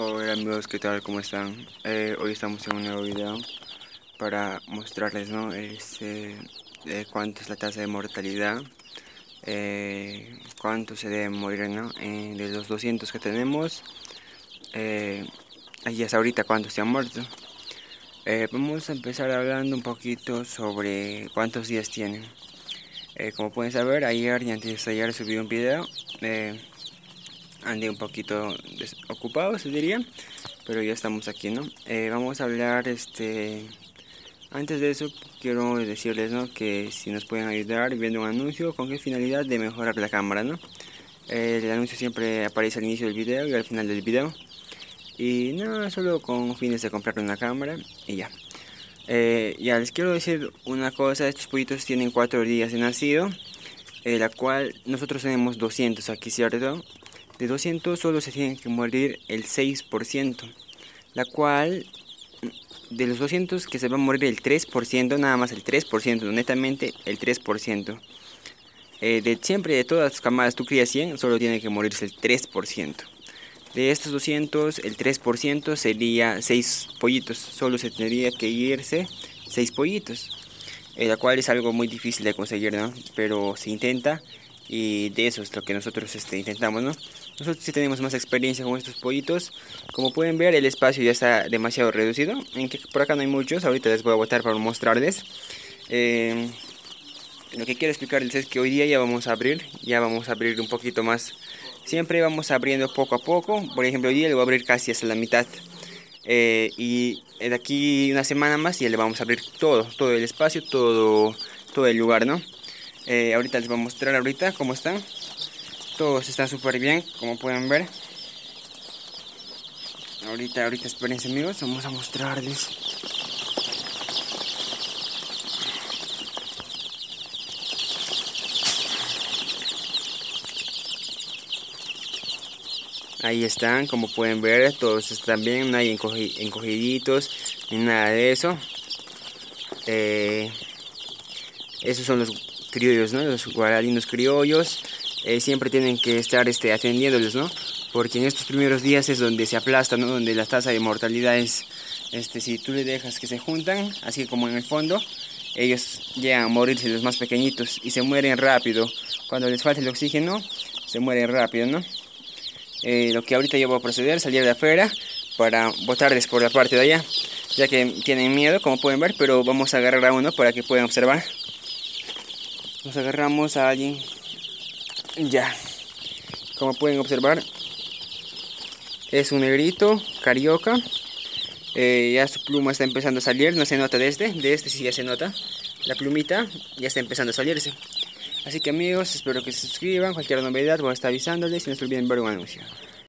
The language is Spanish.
Hola amigos, ¿qué tal? ¿Cómo están? Hoy estamos en un nuevo video para mostrarles, ¿no? Cuánto es la tasa de mortalidad, cuánto se debe morir, ¿no? De los 200 que tenemos, y hasta ahorita cuántos se han muerto. Vamos a empezar hablando un poquito sobre cuántos días tienen. Como pueden saber, ayer y antes de ayer subí un video. Andé un poquito desocupado, se diría, pero ya estamos aquí, ¿no? Vamos a hablar, antes de eso quiero decirles, ¿no? Que si nos pueden ayudar viendo un anuncio, ¿con qué finalidad? De mejorar la cámara, ¿no? El anuncio siempre aparece al inicio del video y al final del video, y nada, solo con fines de comprar una cámara y ya. Ya les quiero decir una cosa: estos pollitos tienen 4 días de nacido, la cual nosotros tenemos 200 aquí, ¿cierto? De 200 solo se tiene que morir el 6%, la cual de los 200 que se va a morir el 3%, nada más el 3%, netamente el 3%. Siempre de todas las camadas tú crías 100, solo tiene que morirse el 3%. De estos 200, el 3% sería 6 pollitos, solo se tendría que irse 6 pollitos, la cual es algo muy difícil de conseguir, ¿no? Pero se intenta, y de eso es lo que nosotros intentamos, ¿no? Nosotros sí tenemos más experiencia con estos pollitos. Como pueden ver, el espacio ya está demasiado reducido, en que por acá no hay muchos. Ahorita les voy a botar para mostrarles. Lo que quiero explicarles es que hoy día ya vamos a abrir un poquito más. Siempre vamos abriendo poco a poco. Por ejemplo, hoy día le voy a abrir casi hasta la mitad. Y de aquí una semana más ya le vamos a abrir todo el espacio, todo el lugar, ¿no? Ahorita les voy a mostrar cómo están. Todos están súper bien, como pueden ver. Ahorita espérense amigos, vamos a mostrarles. Ahí están, como pueden ver, todos están bien, no hay encogiditos ni nada de eso. Esos son los criollos, ¿no? Los guaralinos criollos. Siempre tienen que estar atendiéndolos, ¿no? Porque en estos primeros días es donde se aplastan, ¿no? Donde la tasa de mortalidad es, si tú le dejas que se juntan, así como en el fondo, ellos llegan a morirse, los más pequeñitos, y se mueren rápido. Cuando les falta el oxígeno, se mueren rápido, ¿no? Lo que ahorita yo voy a proceder es salir de afuera para botarles por la parte de allá, ya que tienen miedo, como pueden ver, pero vamos a agarrar a uno para que puedan observar. Nos agarramos a alguien. Ya, como pueden observar, es un negrito, carioca. Ya su pluma está empezando a salir, no se nota de este sí ya se nota. La plumita ya está empezando a salirse. Así que amigos, espero que se suscriban. Cualquier novedad voy a estar avisándoles, y no se olviden ver un anuncio.